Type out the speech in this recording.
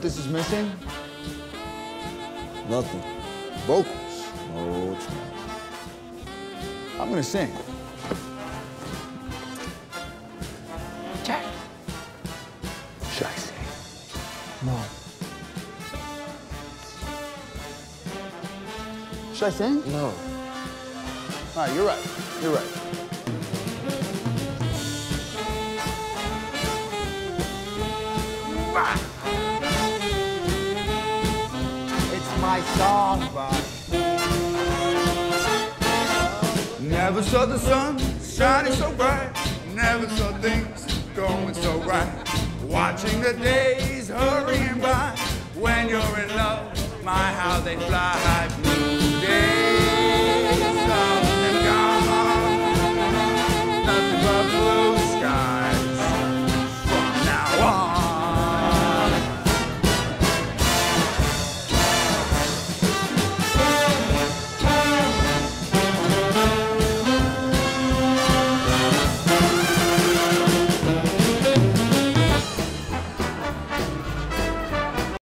this is missing? Nothing. Vocals. No, it's not. I'm gonna sing. Jack. Should I sing? No. Should I sing? No. All right, you're right. You're right. It's my song, Bob. Never saw the sun shining so bright. Never saw things going so right. Watching the days hurrying by. When you're in love, my how they fly.